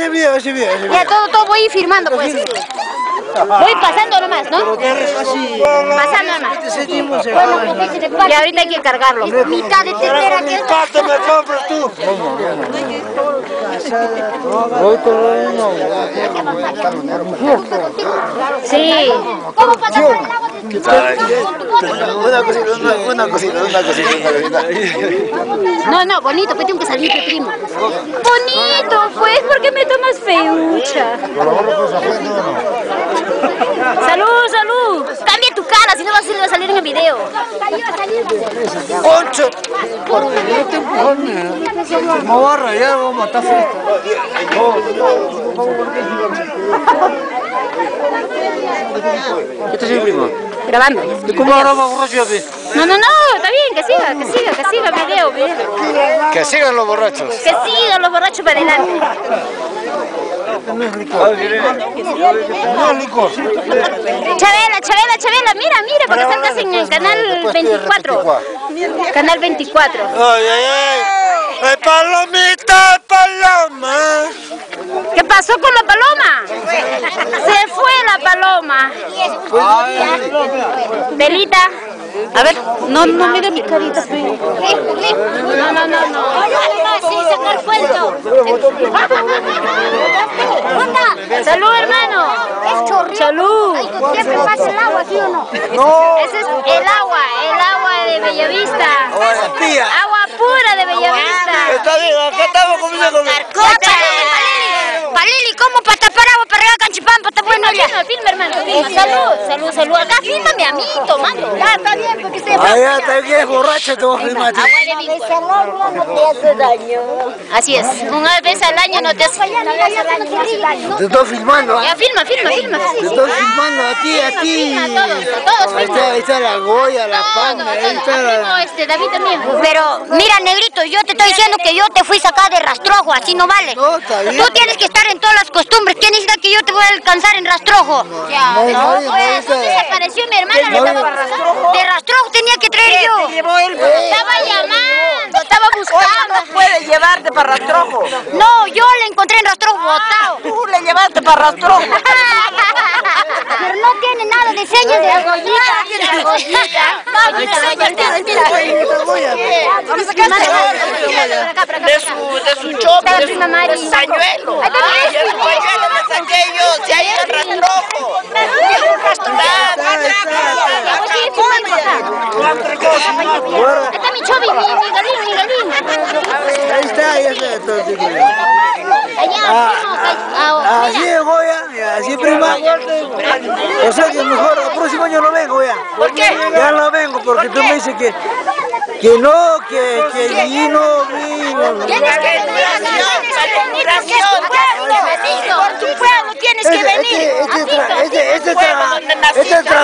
video. Ya, todo voy a ir firmando, pues. Voy pasando nomás, ¿no? Pasando nomás. Y ahorita hay que cargarlo. Mitad de tetera que... ¿Cuánto me compras tú? Sí. ¿Cómo pasar por el agua de Una cosita. No, bonito, pues tengo que salir de primo. Bonito, pues, ¿por qué me tomas feucha? Salud. Cambia tu cara, si no vas a salir en el video. ¡Concho! Me voy a rayar, voy a matar fiesta. ¿Qué estás haciendo, primo? Grabando. ¿Cómo ahora va borracho? No, está bien, que siga el video. Que sigan los borrachos. Que sigan los borrachos para adelante. No es licor. Chabela, mira, para que salgas en el canal 24. Canal 24. ¡Ay, palomita, paloma! ¿Qué pasó con la paloma? Se fue la paloma. Velita. A ver, no mire mi carita. No. Sí, saca el cuento. Salud, hermano. Es chorrito. Salud. Siempre pasa el agua, ¿sí o no? No. Ese es el agua de Bellavista. Agua pura de Bellavista. Está bien, acá estamos comiendo. Palili, ¿cómo para tapar agua para regar canchipampa? Está bueno ya. Filma, hermano. Salud. Acá fílmame a mí, tomando. Ya, está bien, porque esté ya está bien, borracha, te voy a filmar. Agua de mi agua no te hace daño. Así es, una vez al año no te hace daño. Te estoy filmando. Ya, filma. Te estoy filmando a ti. Todos. Ahí está la Goya, la Panda, ahí está la... David también. Pero, mira, negrito, yo te estoy diciendo que yo te fui sacada de rastrojo, así no vale. No, está bien. Tú tienes que estar en todas las costumbres. ¿Quién dice que yo te voy a alcanzar en rastrojo? Oye, desapareció mi hermana de rastrojo tenía que traer yo. Estaba llamando, estaba buscando. No puede llevarte para rastrojo. No, yo le encontré en rastrojo botado. Tú le llevaste para rastrojo. Pero no tiene nada de señas de argollita. De su chope, de su pañuelo. Y el pañuelo me saqué yo, si hay el rastrojo. Ahí está mi chovi, mi galín. Ahí está todo. Así es, Goya, así prima. O sea que mejor el próximo año no vengo ya. ¿Por qué? Ya no vengo porque tú me dices que no, que vino. Tienes que venir. Por tu pueblo tienes que venir. Este